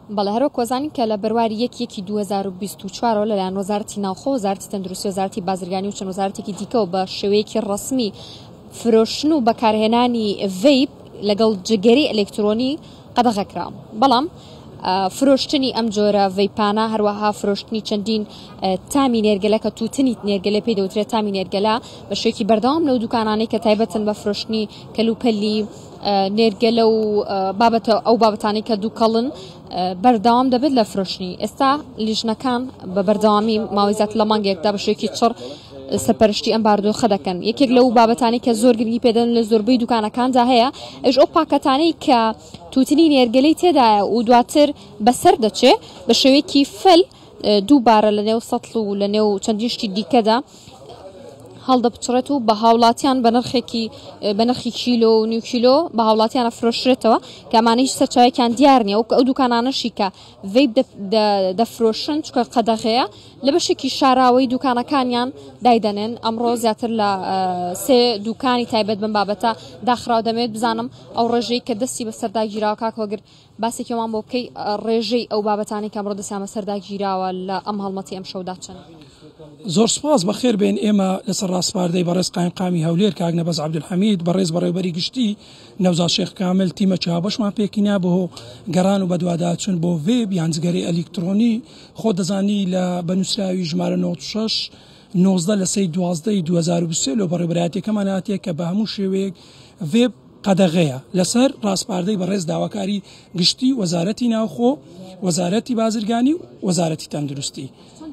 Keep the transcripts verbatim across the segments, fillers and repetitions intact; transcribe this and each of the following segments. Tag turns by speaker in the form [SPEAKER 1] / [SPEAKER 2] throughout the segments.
[SPEAKER 1] بەڵێ هەروە کۆزانین کە لە بەرواری یەک یەکی دوو هەزار و بیست و چوار لەلایەن وەزارەتی ناوخۆ وەزارەتی تەندروستی وەزارەتی بازرگانی و چەند وەزارەتێکی دیکەەوە بە شێوەیەکی ڕەسمی فرۆشتن و بەکارهێنانی ڤەیپ لەگەڵ جگەرەی ئەلێکترۆنی قەدەغەکرا. بەڵام فرۆشتنی ئەم جۆرە ڤەیپانە هەروەها فرۆشتنی چەندین تامی نێرگەلە کە تووتنی نێرگەلە پێی دەوترێت تامی نێرگەلە بە شێوەیەکی بەردەوام لەو دوکانانەی کە تایبەتن بە فرۆشتنی کەلوپەلی نێرگەلە و بابەتە ئەو بابەتانی کە دووکەڵن بەردەوام دەبێت لە فرۆشتنی. ئێستا لیژنەکان بە بەردەوامی ماوەی زیاتر لە مانگێکدا بە شێوەیەکی چڕ سەرپەرشتی ئەم بارودۆخە دەکەن. یەکێک لەو بابەتانی کە زۆر گرنگی پێدەن لە زۆربەی دوکانەکاندا هەیە ئەش ئەو پاکەتانەی کە تووتنی نێرگەلەی تێدایە و دواتر بەسەر دەچێت بە شێوەیەکی فەل دووبارە لە نێو سەتڵ و لە نێو چەندین شتی دیکەدا هەڵدەپچڕێت و بە هاوڵاتیان بە نرخێکی بە نرخی کیلۆ و نیو کیلۆ بە هاوڵاتیانە فرۆشرێتەوە کە ئەمانەی سەرچاوێکیان دیار نییە و ئەو دوکانانەشی کە ڤەیپ دەفرۆشن چکە قەدەغەیە لە بەشێکی شاراوەی دوکانەکانیان دایدەنێن. ئەمڕۆ زیاتر لە سێ دوکانی تایبەت بم بابەتە داخراو دەمێت بزانم ئەو ڕێژەی کە دەستی بە سەرداگیراوە کاکۆگر باسێکیمان بۆ بکەی ڕێژەی ئەو بابەتانی کە ئەمڕۆ دەستیان بە سەرداگیراوە لە ئەم هەڵمەتی ئەم شەودا چەند.
[SPEAKER 2] زۆر سپاس بەخێر بێن. ئێمە لەسەر ڕاستپاردەی بەڕێز قایمقامی هەولێر کاک نەبەز عەبدولحەمید بەڕێز بەڕێوەبەری گشتی نەوزاد شێخ کامل تیمە چاوەشمان پێکینا بۆ گەڕان و بەدواداچوون بۆ ڤێب یان جگەرەی ئەلێکترۆنی. خۆ دەزانی لە بەنووسراوی ژمارە نۆ شەش نۆزدە لە سەی دوازدەی دوو هەزار و بیست و سێ لۆ بەڕێوەبەرایەتیەکەمان هاتیە کە بە هەموو شێوەیەک ڤێب قەدەغەیە لەسەر ڕاستپاردەی بەڕێز داواکاری گشتی وەزارەتی ناوخۆ وەزارەتی بازرگانی و وەزارەتی تەندروستی.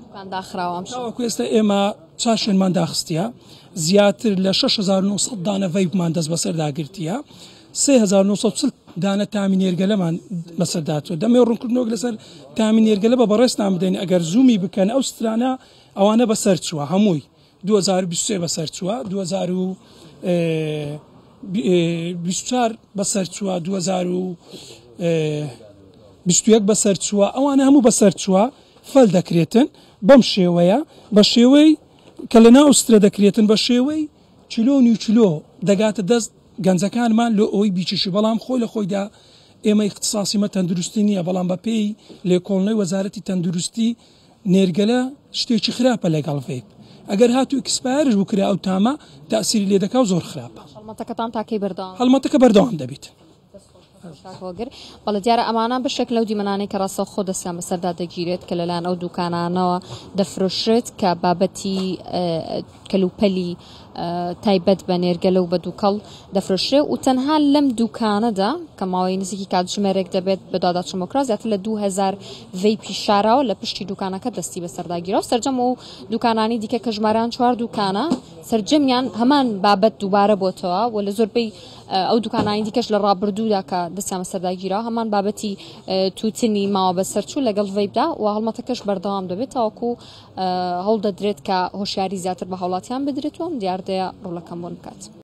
[SPEAKER 2] تاوەکو ئێستا ئێمە چاشێنمان داخستیە زیاتر لە شەش هەزار و نۆ سەد دانە ڤەیپمان دەست بەسەرداگرتیە سێ هەزار و نۆ سەد و چل دانە تامی نێرگەلەمان بەسەرداتوە. دەمێ ڕوونکردنەوەک لەسەر تامی نێرگەلە بە بەڕێستان بدەین ئەگەر زوومی بکەن ئەو سترانە ئەوانە بەسەر چووە هەمووی دوو هەزار و بیست و سێ بەسەر چووە دوو هەزار و بیست و چوار بەسەر چووە دوو هەزار و بیست و یەک بەسەر چووە ئەوانە هەموو بەسەر چووە فەل دەکرێتن بەم شێوەیە بە شێوەی کە لە ناو سترە دەکرێتن بە شێوەی چلۆ و نیو چلۆ دەگاتە دەست گەنجەکانمان لە ئەوەی بیچشی. بەڵام خۆی لە خۆیدا ئێمە اختصاسیمە تەندروستی نییە بەڵام بە پێی لێکۆڵنەوەی وەزارەتی تەندروستی نێرگەلە شتێکی خراپە لەگەڵ ڤەیپ. ئەگەر هاتوو ئەکسپایرش بکرا ئەو تامە تاسیری لێ دەکا و زۆر خراپە. هەڵمەتەکە بەردەوام دەبێت.
[SPEAKER 1] بەڵە دیارە ئەمانە بەشێک لەو دیمەنانەی کە ڕاستە خۆ دەستیان بەسەردا دەگیرێت کە لەلایەن ئەو دوکانانەوە دەفرۆشرێت کە بابەتی کەلوپەلی تایبەت بە نێرگەلە و بە دووکەڵ دەفرۆشرێ و تەنها لەم دوکانەدا کە ماوەی نزیکی کاتژمێرێک دەبێت بە داداچمۆکرا زیاتر لە دوو هەزار ڤەیپی شاراوە لە پشتی دوکانەکە دەستی بەسەرداگیرەوە. سەرجەم و دوکانانی دیکە کە ژمارەیان چوار دوکانە سەرجەمیان هەمان بابەت دووبارە بۆتەوە و لە زۆربەی ئەو دوکانانی دیکەش لە ڕابردوودا کە دەستیان بەسەرداگیرەوە هەمان بابەتی تووتنی ماوە بەسەرچوو لەگەڵ ڤەیپدا و هەڵمەتەکەش بەردەوام دەبێت تاوەکو هەوڵ دەدرێت کە هۆشیاری زیاتر بە هاوڵاتیان بدرێتەوە دیاردەیە ڕوولەکەم بۆن بکات.